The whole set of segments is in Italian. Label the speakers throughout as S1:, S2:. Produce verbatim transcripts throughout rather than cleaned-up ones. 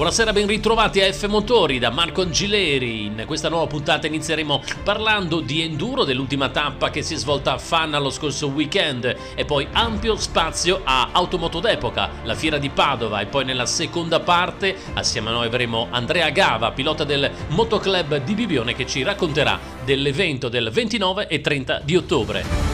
S1: Buonasera, ben ritrovati a F Motori da Marco Angileri. In questa nuova puntata inizieremo parlando di enduro, dell'ultima tappa che si è svolta a Fanna lo scorso weekend, e poi ampio spazio a Automoto d'Epoca, la fiera di Padova, e poi nella seconda parte assieme a noi avremo Andrea Gava, pilota del Motoclub di Bibione, che ci racconterà dell'evento del ventinove e trenta di ottobre.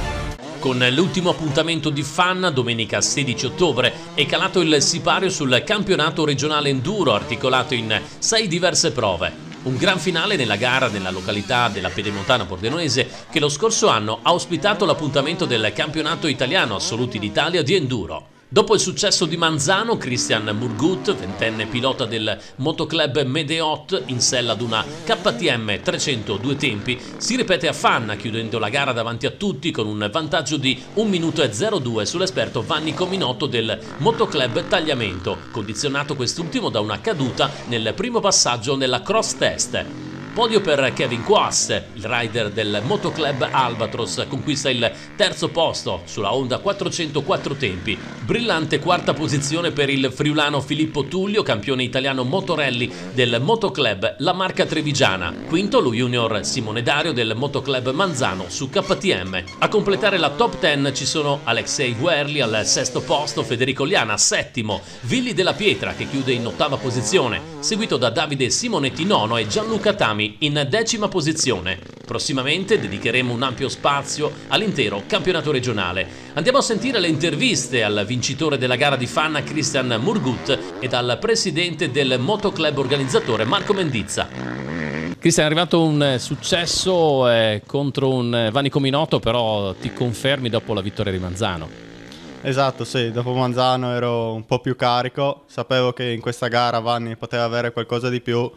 S1: Con l'ultimo appuntamento di Fanna, domenica sedici ottobre, è calato il sipario sul campionato regionale enduro, articolato in sei diverse prove. Un gran finale nella gara nella località della Pedemontana Pordenonese, che lo scorso anno ha ospitato l'appuntamento del campionato italiano assoluti d'Italia di enduro. Dopo il successo di Manzano, Christian Murgut, ventenne pilota del Motoclub Medeot, in sella ad una K T M trecento due tempi, si ripete a Fanna, chiudendo la gara davanti a tutti con un vantaggio di un minuto e zero due sull'esperto Vanni Cominotto del Motoclub Tagliamento, condizionato quest'ultimo da una caduta nel primo passaggio nella cross test. Podio per Kevin Quass, il rider del Motoclub Albatros, conquista il terzo posto sulla Honda quattrocentoquattro tempi. Brillante quarta posizione per il friulano Filippo Tullio, campione italiano motorelli del Motoclub La Marca Trevigiana. Quinto lo junior Simone Dario del Motoclub Manzano su K T M. A completare la top dieci ci sono Alexei Guerli al sesto posto, Federico Liana settimo, Villi della Pietra che chiude in ottava posizione, seguito da Davide Simonetti nono e Gianluca Tami in decima posizione. Prossimamente dedicheremo un ampio spazio all'intero campionato regionale. Andiamo a sentire le interviste al vincitore della gara di Fanna, Christian Murgut, e dal presidente del Motoclub organizzatore, Marco Mendizza.
S2: Christian, è arrivato un successo eh, contro un Vanni Cominotto, però ti confermi dopo la vittoria di Manzano?
S3: Esatto, sì, dopo Manzano ero un po' più carico, sapevo che in questa gara Vanni poteva avere qualcosa di più,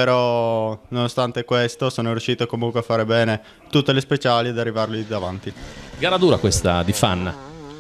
S3: però nonostante questo sono riuscito comunque a fare bene tutte le speciali ed arrivarli davanti.
S2: Gara dura questa di Fanna?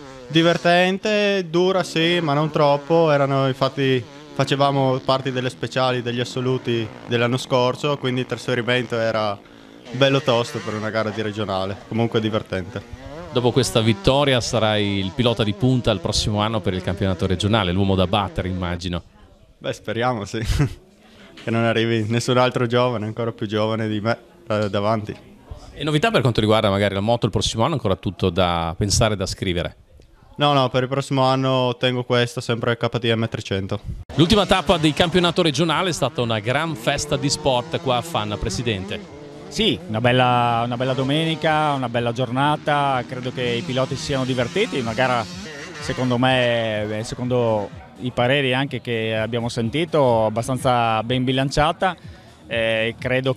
S3: Divertente, dura sì, ma non troppo. Erano infatti facevamo parte delle speciali degli assoluti dell'anno scorso, quindi il trasferimento era bello tosto per una gara di regionale, comunque divertente.
S2: Dopo questa vittoria sarai il pilota di punta il prossimo anno per il campionato regionale, l'uomo da battere, immagino.
S3: Beh, speriamo sì, che non arrivi nessun altro giovane, ancora più giovane di me, eh, davanti.
S2: E novità per quanto riguarda magari la moto il prossimo anno? Ancora tutto da pensare, da scrivere?
S3: No, no, per il prossimo anno tengo questo, sempre K T M trecento.
S2: L'ultima tappa del campionato regionale è stata una gran festa di sport qua a Fanna, Presidente.
S4: Sì, una bella, una bella domenica, una bella giornata, credo che i piloti si siano divertiti, una gara secondo me, secondo i pareri anche che abbiamo sentito, abbastanza ben bilanciata. Eh, credo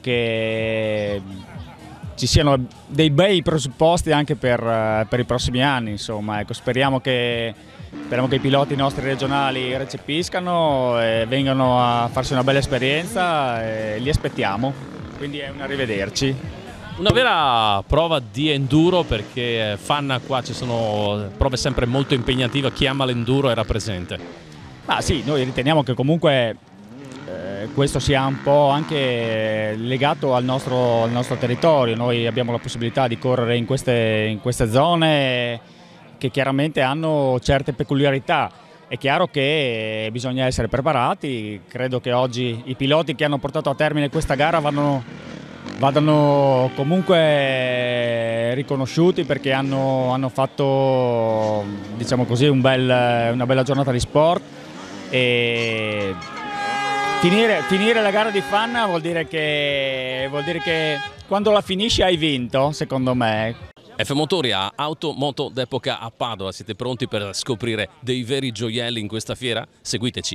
S4: che ci siano dei bei presupposti anche per, per i prossimi anni, insomma. Ecco, speriamo che, speriamo che i piloti nostri regionali recepiscano e vengano a farsi una bella esperienza e li aspettiamo. Quindi è un arrivederci.
S2: Una vera prova di enduro, perché Fanna qua ci sono prove sempre molto impegnative, chi ama l'enduro era presente.
S4: Ah sì, noi riteniamo che comunque eh, questo sia un po' anche legato al nostro, al nostro territorio. Noi abbiamo la possibilità di correre in queste, in queste zone che chiaramente hanno certe peculiarità. È chiaro che bisogna essere preparati, credo che oggi i piloti che hanno portato a termine questa gara vadano, vadano comunque riconosciuti, perché hanno, hanno fatto, diciamo così, un bel, una bella giornata di sport. E finire, finire la gara di Fanna vuol dire che, vuol dire che quando la finisci hai vinto, secondo me.
S2: F Motori a Automoto d'Epoca a Padova, siete pronti per scoprire dei veri gioielli in questa fiera? Seguiteci!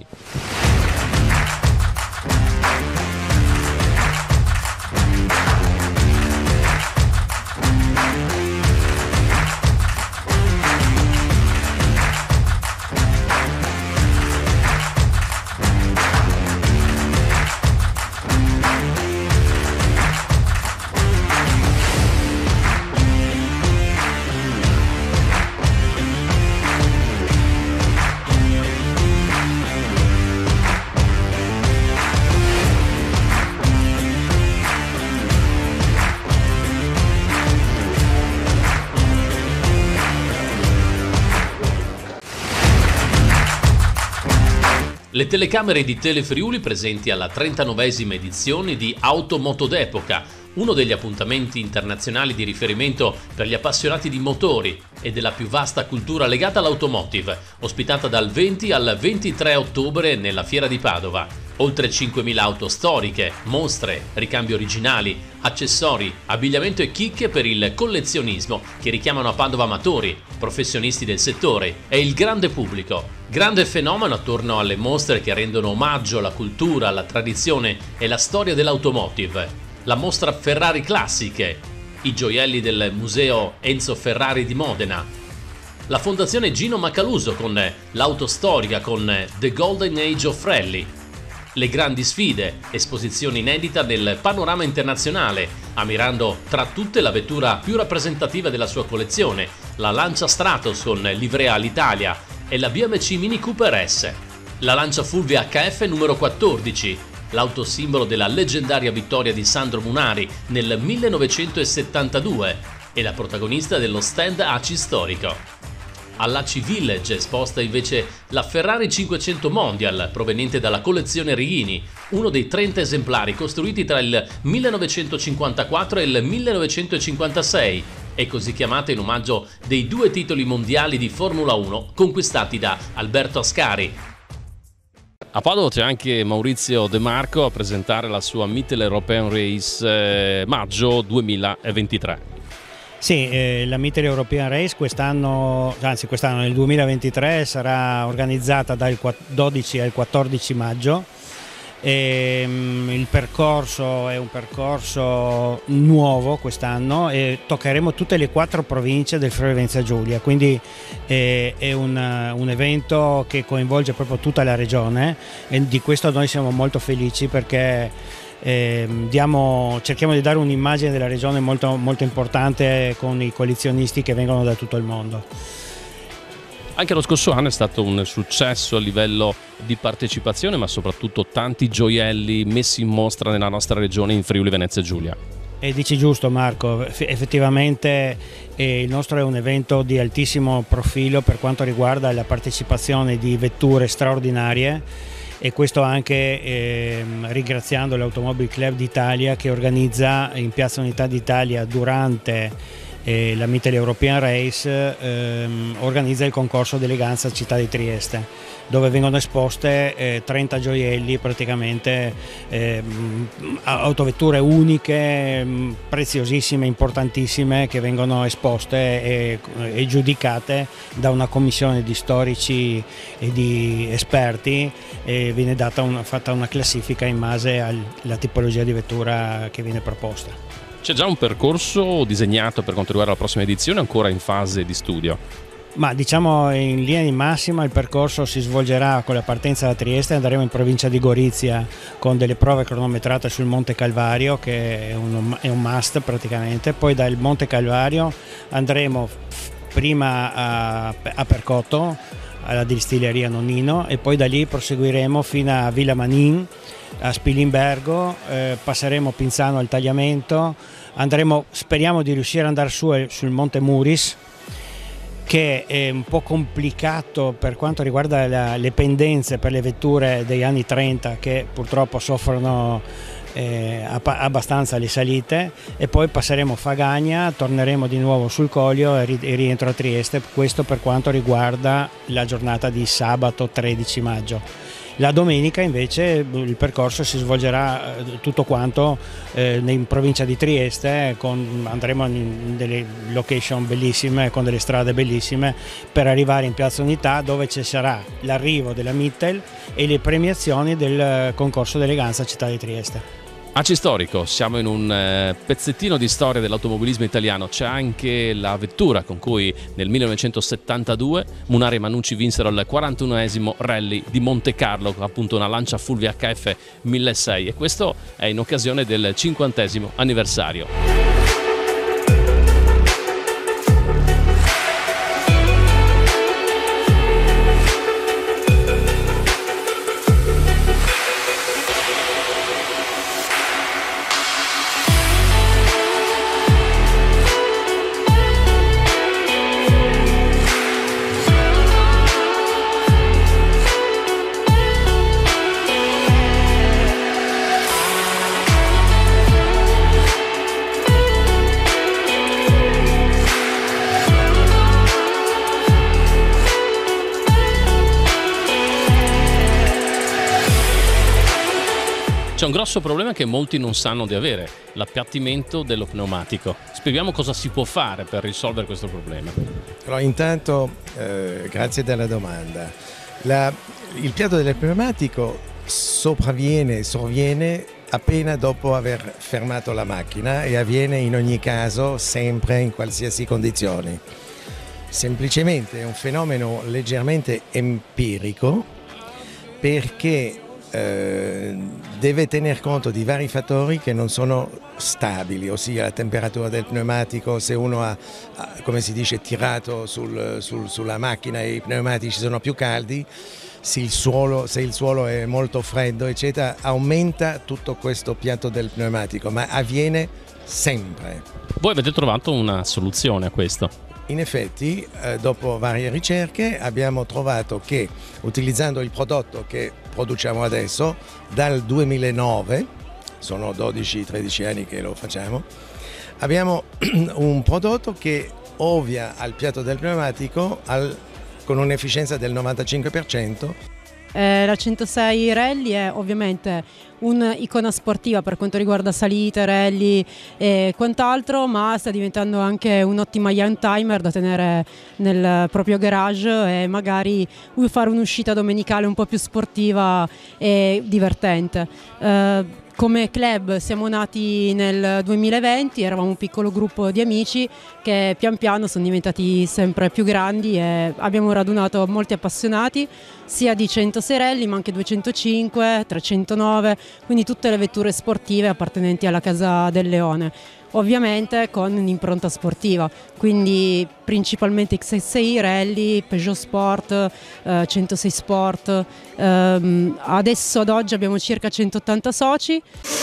S1: Le telecamere di Telefriuli presenti alla trentanovesima edizione di Automoto d'Epoca, uno degli appuntamenti internazionali di riferimento per gli appassionati di motori e della più vasta cultura legata all'automotive, ospitata dal venti al ventitré ottobre nella Fiera di Padova. Oltre cinquemila auto storiche, mostre, ricambi originali, accessori, abbigliamento e chicche per il collezionismo che richiamano a Padova amatori, professionisti del settore e il grande pubblico. Grande fenomeno attorno alle mostre che rendono omaggio alla cultura, alla tradizione e alla storia dell'automotive. La mostra Ferrari Classiche, i gioielli del museo Enzo Ferrari di Modena, la fondazione Gino Macaluso con l'auto storica con The Golden Age of Rally, le grandi sfide, esposizione inedita nel panorama internazionale, ammirando tra tutte la vettura più rappresentativa della sua collezione, la Lancia Stratos con livrea all'Italia e la B M C Mini Cooper S, la Lancia Fulvia H F numero quattordici, l'auto simbolo della leggendaria vittoria di Sandro Munari nel millenovecentosettantadue e la protagonista dello stand A C I storico. All'A C I Village è esposta invece la Ferrari cinquecento Mondial proveniente dalla collezione Righini, uno dei trenta esemplari costruiti tra il millenovecentocinquantaquattro e il millenovecentocinquantasei e così chiamata in omaggio dei due titoli mondiali di Formula uno conquistati da Alberto Ascari.
S2: A Padova c'è anche Maurizio De Marco a presentare la sua Mitteleuropean Race eh, maggio duemilaventitré.
S5: Sì, eh, la Mitteleuropean Race quest'anno, anzi quest'anno nel duemilaventitré sarà organizzata dal dodici al quattordici maggio. E, um, il percorso è un percorso nuovo quest'anno e toccheremo tutte le quattro province del Friuli Venezia Giulia, quindi eh, è un, un evento che coinvolge proprio tutta la regione e di questo noi siamo molto felici perché Eh, diamo, cerchiamo di dare un'immagine della regione molto, molto importante con i collezionisti che vengono da tutto il mondo.
S2: Anche lo scorso anno è stato un successo a livello di partecipazione, ma soprattutto tanti gioielli messi in mostra nella nostra regione in Friuli Venezia Giulia.
S5: E dici giusto Marco, effettivamente eh, il nostro è un evento di altissimo profilo per quanto riguarda la partecipazione di vetture straordinarie. E questo anche eh, ringraziando l'Automobile Club d'Italia che organizza in Piazza Unità d'Italia durante eh, la Mitteleuropean Race ehm, organizza il concorso d'eleganza Città di Trieste, dove vengono esposte eh, trenta gioielli, praticamente eh, autovetture uniche, preziosissime, importantissime, che vengono esposte e, e giudicate da una commissione di storici e di esperti e viene data una, fatta una classifica in base alla tipologia di vettura che viene proposta.
S2: C'è già un percorso disegnato per quanto riguarda la prossima edizione, ancora in fase di studio?
S5: Ma diciamo in linea di massima il percorso si svolgerà con la partenza da Trieste, andremo in provincia di Gorizia con delle prove cronometrate sul Monte Calvario che è un, è un must praticamente, poi dal Monte Calvario andremo prima a, a Percotto, alla distilleria Nonnino e poi da lì proseguiremo fino a Villa Manin, a Spilimbergo, eh, passeremo Pinzano al Tagliamento, andremo, speriamo di riuscire ad andare su sul Monte Muris, che è un po' complicato per quanto riguarda la, le pendenze per le vetture degli anni trenta che purtroppo soffrono eh, abbastanza le salite, e poi passeremo Fagagna, torneremo di nuovo sul Coglio e, ri, e rientro a Trieste, questo per quanto riguarda la giornata di sabato tredici maggio. La domenica invece il percorso si svolgerà tutto quanto eh, in provincia di Trieste, con, andremo in delle location bellissime, con delle strade bellissime, per arrivare in Piazza Unità dove ci sarà l'arrivo della Mittel e le premiazioni del concorso d'eleganza Città di Trieste.
S2: A C I Storico, siamo in un eh, pezzettino di storia dell'automobilismo italiano. C'è anche la vettura con cui nel millenovecentosettantadue Munari e Manucci vinsero il quarantunesimo rally di Monte Carlo, appunto una Lancia Fulvia H F milleseicento, e questo è in occasione del cinquantesimo anniversario. c'è un grosso problema che molti non sanno di avere, l'appiattimento dello pneumatico. Spieghiamo cosa si può fare per risolvere questo problema.
S6: Allora, intanto, eh, grazie della domanda. La, il piatto del pneumatico sopravviene, sovviene appena dopo aver fermato la macchina e avviene in ogni caso sempre in qualsiasi condizioni. Semplicemente è un fenomeno leggermente empirico perché eh, deve tener conto di vari fattori che non sono stabili, ossia la temperatura del pneumatico, se uno ha, ha come si dice, tirato sul, sul, sulla macchina e i pneumatici sono più caldi, se il suolo, se il suolo è molto freddo, eccetera, aumenta tutto questo piatto del pneumatico, ma avviene sempre.
S2: Voi avete trovato una soluzione a questo?
S6: In effetti, eh, dopo varie ricerche, abbiamo trovato che utilizzando il prodotto che produciamo adesso, dal duemilanove, sono dodici tredici anni che lo facciamo, abbiamo un prodotto che ovvia al piatto del pneumatico al, con un'efficienza del novantacinque per cento.
S7: Eh, la centosei Rally è ovviamente un'icona sportiva per quanto riguarda salite, rally e quant'altro, ma sta diventando anche un'ottima young timer da tenere nel proprio garage e magari fare un'uscita domenicale un po' più sportiva e divertente. Eh, Come club siamo nati nel duemilaventi, eravamo un piccolo gruppo di amici che pian piano sono diventati sempre più grandi e abbiamo radunato molti appassionati sia di centosei Rally ma anche duecentocinque, trecentonove, quindi tutte le vetture sportive appartenenti alla Casa del Leone. Ovviamente con un'impronta sportiva, quindi principalmente X S I Rally, Peugeot Sport, eh, centosei Sport. Ehm, adesso ad oggi abbiamo circa centottanta soci.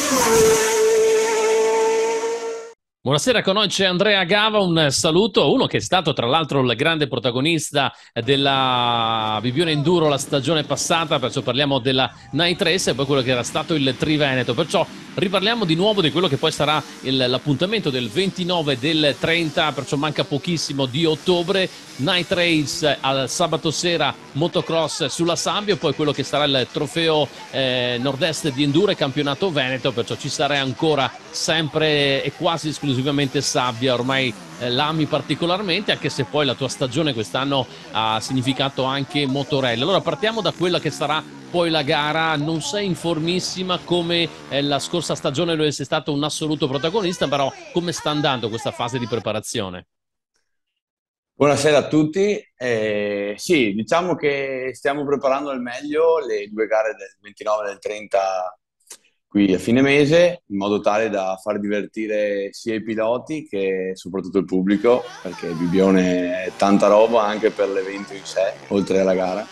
S1: Buonasera, con noi c'è Andrea Gava, un saluto, uno che è stato tra l'altro il grande protagonista della Bibbione Enduro la stagione passata, perciò parliamo della Night Race e poi quello che era stato il Triveneto, perciò riparliamo di nuovo di quello che poi sarà il, l'appuntamento del ventinove e del trenta, perciò manca pochissimo, di ottobre, Night Race al sabato sera, motocross sulla sabbia, e poi quello che sarà il trofeo eh, nord-est di Enduro e campionato Veneto, perciò ci sarà ancora sempre e quasi esclusivamente sabbia, ormai eh, l'ami particolarmente, anche se poi la tua stagione quest'anno ha significato anche motorelli. Allora partiamo da quella che sarà poi la gara. Non sei informissima come eh, la scorsa stagione lo sei stato un assoluto protagonista, però come sta andando questa fase di preparazione?
S8: Buonasera a tutti, eh, sì, diciamo che stiamo preparando al meglio le due gare del ventinove e del trenta qui a fine mese, in modo tale da far divertire sia i piloti che soprattutto il pubblico, perché Bibbione è tanta roba anche per l'evento in sé, oltre alla gara.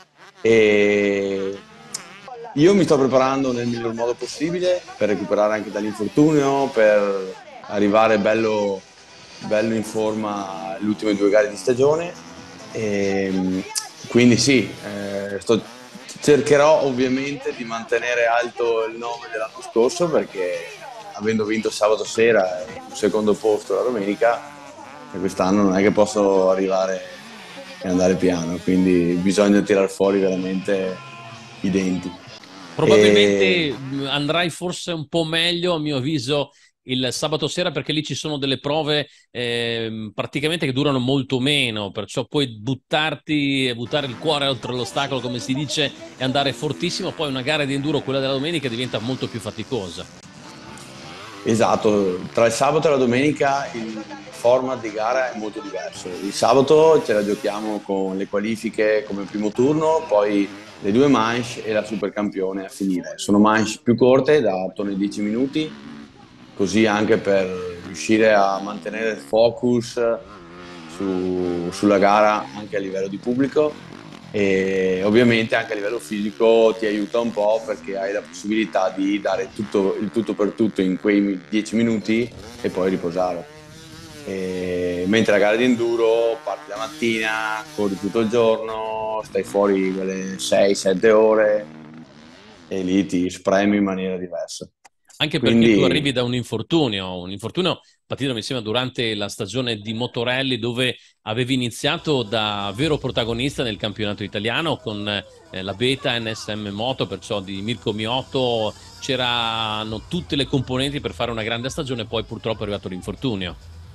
S8: E io mi sto preparando nel miglior modo possibile per recuperare anche dall'infortunio, per arrivare bello, bello in forma alle ultime due gare di stagione. E quindi sì, eh, sto cercherò ovviamente di mantenere alto il nome dell'anno scorso, perché avendo vinto sabato sera e un secondo posto la domenica, quest'anno non è che posso arrivare e andare piano, quindi bisogna tirar fuori veramente i denti.
S1: Probabilmente
S8: E...
S1: andrai forse un po' meglio, a mio avviso, il sabato sera, perché lì ci sono delle prove eh, praticamente che durano molto meno, perciò puoi buttarti, buttare il cuore oltre l'ostacolo, come si dice, e andare fortissimo. Poi una gara di enduro, quella della domenica, diventa molto più faticosa.
S8: Esatto, tra il sabato e la domenica il format di gara è molto diverso. Il sabato ce la giochiamo con le qualifiche come primo turno, poi le due manche e la supercampione a finire. Sono manche più corte, da attorno ai dieci minuti, così anche per riuscire a mantenere il focus su, sulla gara anche a livello di pubblico, e ovviamente anche a livello fisico ti aiuta un po', perché hai la possibilità di dare tutto, il tutto per tutto in quei dieci minuti e poi riposare. E mentre la gara di enduro parti la mattina, corri tutto il giorno, stai fuori quelle sei sette ore e lì ti spremi in maniera diversa.
S1: Anche perché tu arrivi
S8: Quindi
S1: da un infortunio, un infortunio partito mi sembra durante la stagione di Motorelli dove avevi iniziato da vero protagonista nel campionato italiano con eh, la Beta N S M Moto, perciò di Mirko Miotto, c'erano tutte le componenti per fare una grande stagione, poi purtroppo è arrivato l'infortunio.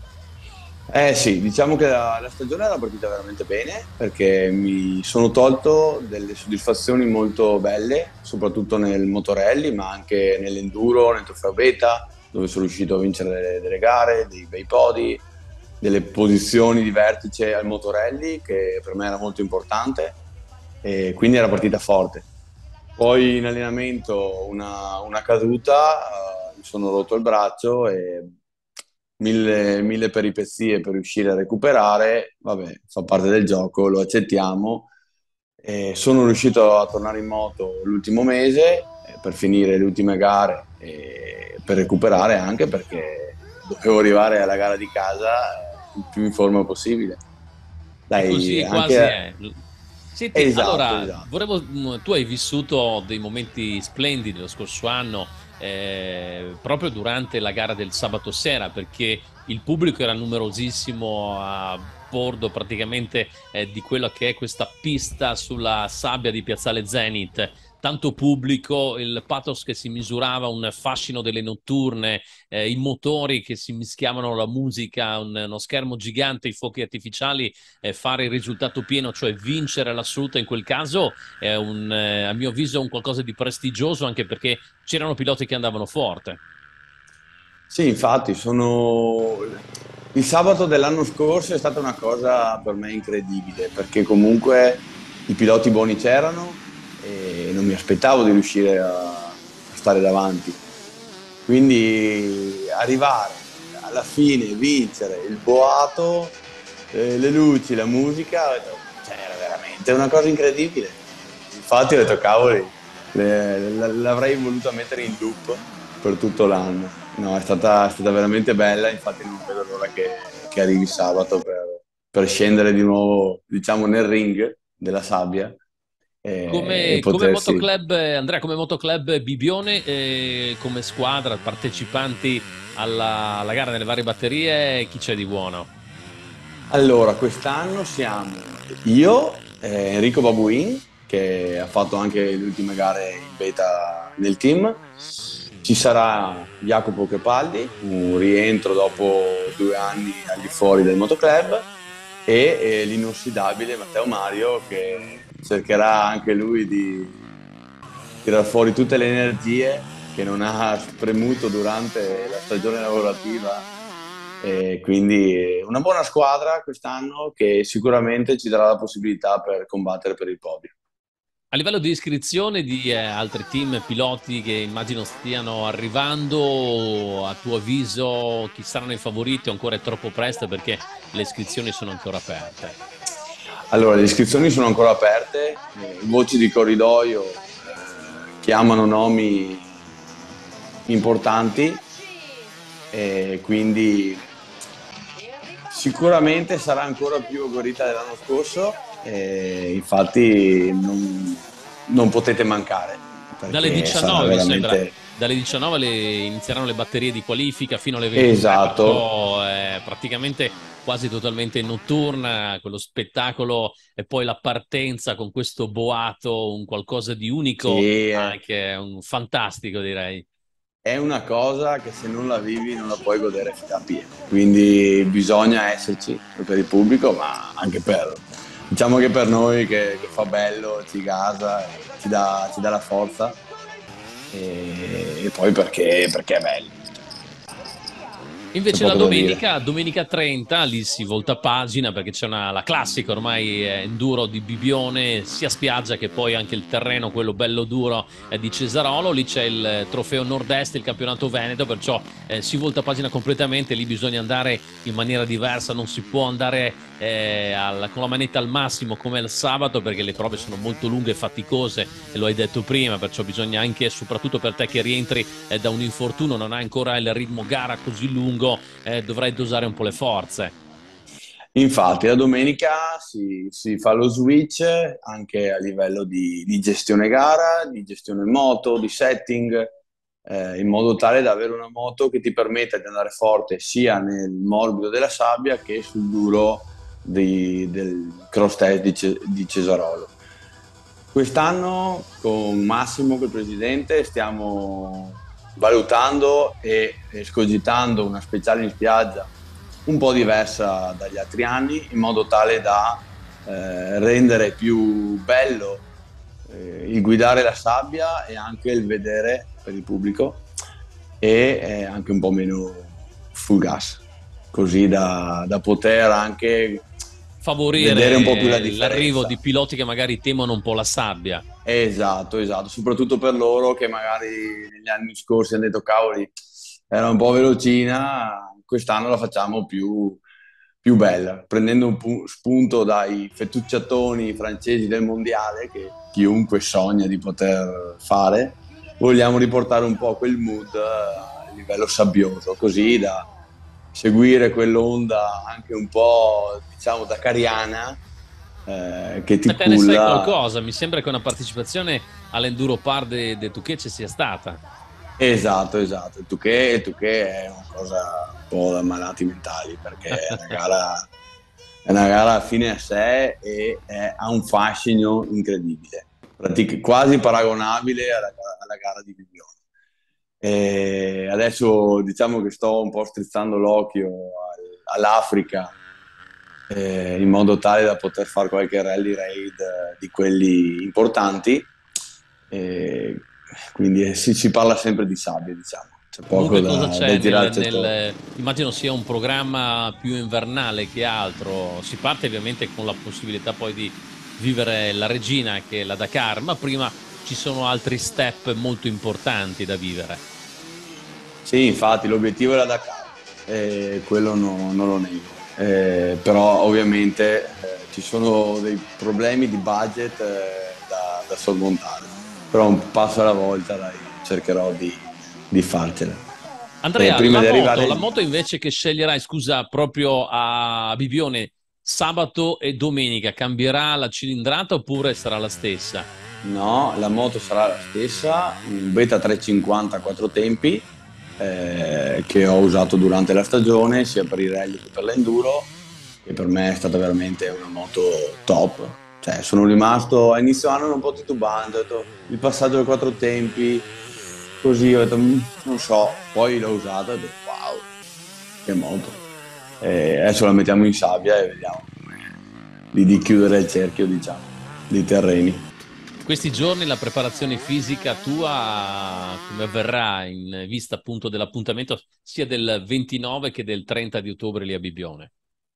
S8: Eh sì, diciamo che la, la stagione era partita veramente bene perché mi sono tolto delle soddisfazioni molto belle, soprattutto nel Motorelli, ma anche nell'Enduro, nel Trofeo Beta, dove sono riuscito a vincere delle, delle gare, dei bei podi, delle posizioni di vertice al Motorelli, che per me era molto importante, e quindi era partita forte. Poi in allenamento una, una caduta, eh, mi sono rotto il braccio e mille, mille peripezie per riuscire a recuperare, vabbè, fa parte del gioco, lo accettiamo. E sono riuscito a tornare in moto l'ultimo mese eh, per finire le ultime gare e per recuperare anche perché dovevo arrivare alla gara di casa eh, il più in forma possibile.
S1: E
S8: Dai,
S1: così quasi
S8: anche...
S1: è. Senti,
S8: Esatto,
S1: allora,
S8: esatto.
S1: volevo, mm, tu hai vissuto dei momenti splendidi lo scorso anno, eh, proprio durante la gara del sabato sera, perché il pubblico era numerosissimo a bordo praticamente eh, di quella che è questa pista sulla sabbia di Piazzale Zenith. Tanto pubblico, il pathos che si misurava, un fascino delle notturne, eh, i motori che si mischiavano alla musica, un- uno schermo gigante, i fuochi artificiali, eh, fare il risultato pieno, cioè vincere l'assoluta in quel caso è un, eh, a mio avviso un qualcosa di prestigioso anche perché c'erano piloti che andavano forte.
S8: Sì, infatti, sono... il sabato dell'anno scorso è stata una cosa per me incredibile, perché comunque i piloti buoni c'erano e non mi aspettavo di riuscire a stare davanti. Quindi arrivare alla fine, vincere, il boato, eh, le luci, la musica, cioè, era veramente una cosa incredibile. Infatti ho detto, cavoli, le- l- l'avrei voluta mettere in loop per tutto l'anno. No, è stata, è stata veramente bella, infatti non vedo l'ora che, che arrivi sabato per, per scendere di nuovo, diciamo, nel ring della sabbia e, e
S1: Come, come
S8: potersi...
S1: motoclub, eh, Andrea, come motoclub Bibione, eh, come squadra, partecipanti alla, alla gara nelle varie batterie, chi c'è di buono?
S8: Allora, quest'anno siamo io, eh, Enrico Babuin, che ha fatto anche le ultime gare in beta nel team. Ci sarà Jacopo Crepaldi, un rientro dopo due anni al di fuori del motoclub, e eh, l'inossidabile Matteo Mario, che cercherà anche lui di tirar fuori tutte le energie che non ha spremuto durante la stagione lavorativa. E quindi una buona squadra quest'anno che sicuramente ci darà la possibilità per combattere per il podio.
S1: A livello di iscrizione di eh, altri team, piloti che immagino stiano arrivando, a tuo avviso chi saranno i favoriti o ancora è troppo presto perché le iscrizioni sono ancora aperte?
S8: Allora, le iscrizioni sono ancora aperte, eh, voci di corridoio eh, chiamano nomi importanti e quindi sicuramente sarà ancora più agguerrita dell'anno scorso e infatti non, non potete mancare
S1: Dalle
S8: perché sarà
S1: diciannove mi sembra,
S8: veramente
S1: dalle diciannove le, inizieranno le batterie di qualifica fino alle ventitré,
S8: esatto.
S1: perciò è praticamente quasi totalmente notturna, quello spettacolo e poi la partenza con questo boato, un qualcosa di unico,
S8: Sì, è,
S1: anche un fantastico direi.
S8: è una cosa che se non la vivi non la puoi godere a pieno, quindi bisogna esserci per il pubblico, ma anche per, diciamo che per noi che, che fa bello, ci gasa, ci dà, ci dà la forza e, e poi perché, perché è bello. C'è
S1: Invece la
S8: poco da dire.
S1: domenica, domenica trenta, lì si volta pagina perché c'è una, la classica ormai è enduro di Bibione, sia spiaggia che poi anche il terreno, quello bello duro è di Cesarolo, lì c'è il trofeo nord-est, il campionato veneto, perciò eh, si volta pagina completamente, lì bisogna andare in maniera diversa, non si può andare eh, al, con la manetta al massimo come il sabato perché le prove sono molto lunghe e faticose e lo hai detto prima, perciò bisogna anche, soprattutto per te che rientri eh, da un infortunio, non hai ancora il ritmo gara così lungo, eh, dovrai dosare un po' le forze.
S8: Infatti, la domenica si, si fa lo switch anche a livello di, di gestione gara, di gestione moto, di setting, eh, in modo tale da avere una moto che ti permetta di andare forte sia nel morbido della sabbia che sul duro di, del cross test di, Ce- di Cesarolo. Quest'anno con Massimo, col presidente, stiamo valutando e escogitando una speciale in spiaggia un po' diversa dagli altri anni, in modo tale da eh, rendere più bello eh, il guidare la sabbia e anche il vedere per il pubblico, e eh, anche un po' meno full gas, così da, da poter anche
S1: favorire
S8: vedere un po' più la differenza.
S1: L'arrivo di piloti che magari temono un po' la sabbia.
S8: Esatto, esatto, soprattutto per loro che magari negli anni scorsi hanno detto cavoli, era un po' velocina, quest'anno la facciamo più, più bella, prendendo un pu- spunto dai fettucciatoni francesi del mondiale che chiunque sogna di poter fare. Vogliamo riportare un po' quel mood a livello sabbioso, così da seguire quell'onda anche un po', diciamo, dakariana, eh, che ti
S1: Ma te ne sai
S8: culla.
S1: qualcosa? Mi sembra che una partecipazione all'Enduro Par de, de Touquet ci sia stata.
S8: Esatto, esatto. Il Touquet, il Touquet è una cosa un po' da malati mentali, perché è una gara, è una gara fine a sé e è, ha un fascino incredibile, pratic- quasi paragonabile alla, alla gara di Bibione. E adesso diciamo che sto un po' strizzando l'occhio al- all'Africa, eh, in modo tale da poter fare qualche rally raid eh, di quelli importanti. E quindi eh, si, si parla sempre di sabbia, diciamo. C'è poco
S1: Comunque
S8: da,
S1: cosa
S8: da
S1: c'è nel,
S8: tirarci
S1: nel-
S8: attorno.
S1: immagino sia un programma più invernale che altro. Si parte ovviamente con la possibilità poi di vivere la regina, che è la Dakar, ma prima ci sono altri step molto importanti da vivere.
S8: Sì, infatti l'obiettivo è la Dakar, e quello no- non lo nego. Eh, però ovviamente eh, ci sono dei problemi di budget eh, da, da sormontare, però un passo alla volta dai, cercherò di, di farcela.
S1: Andrea,
S8: Eh, prima
S1: la
S8: di
S1: moto,
S8: arrivare
S1: la
S8: lì.
S1: moto invece che sceglierai, scusa, proprio a Bibione, sabato e domenica, cambierà la cilindrata oppure sarà la stessa?
S8: No, la moto sarà la stessa, un Beta trecentocinquanta a quattro tempi, eh, che ho usato durante la stagione, sia per i rally che per l'enduro, e per me è stata veramente una moto top. Cioè, sono rimasto a inizio anno un po' titubante, ho detto, il passaggio ai quattro tempi, così, ho detto, "Mm, non so", poi l'ho usata e ho detto, wow, che moto. E adesso la mettiamo in sabbia e vediamo come- di, di chiudere il cerchio, diciamo, di terreni.
S1: Questi giorni la preparazione fisica tua come avverrà in vista appunto dell'appuntamento sia del ventinove che del trenta di ottobre lì a Bibione?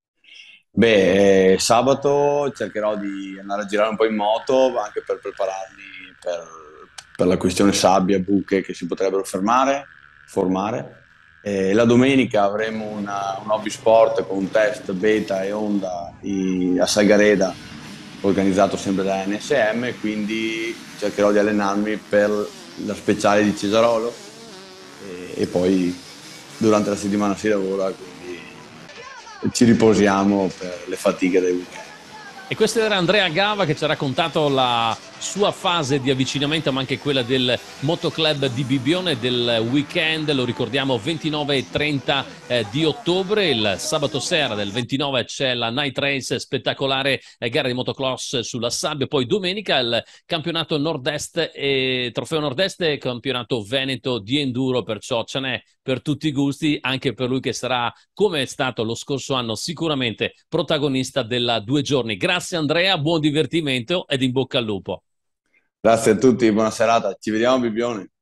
S8: Beh, eh, sabato cercherò di andare a girare un po' in moto, anche per prepararmi per, per la questione sabbia, buche che si potrebbero fermare, formare. E la domenica avremo una- un hobby sport con un test beta e Honda i- a Salgareda, organizzato sempre da N S M, quindi cercherò di allenarmi per la speciale di Cesarolo, e, e poi durante la settimana si lavora, quindi ci riposiamo per le fatiche del weekend.
S1: E questo era Andrea Gava che ci ha raccontato la sua fase di avvicinamento, ma anche quella del motoclub di Bibione del weekend. Lo ricordiamo, ventinove e trenta eh, di ottobre. Il sabato sera del ventinove c'è la Night Race, spettacolare eh, gara di motocross sulla sabbia. Poi domenica il campionato Nord-Est e trofeo Nord-Est e campionato Veneto di enduro, perciò ce n'è per tutti i gusti, anche per lui che sarà, come è stato lo scorso anno, sicuramente protagonista della due giorni. Grazie Andrea, buon divertimento ed in bocca al lupo.
S8: Grazie a tutti, buona serata, ci vediamo a Bibione.